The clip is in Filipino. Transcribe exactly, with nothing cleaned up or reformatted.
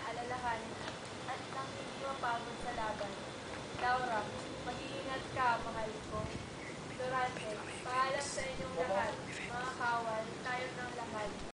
alalahanin at nang hindi mapagod sa laban. Laura, mag-iingat ka, mahal ko. Durante, paalam sa inyong lahat, mga kawal, tayo ng lahat.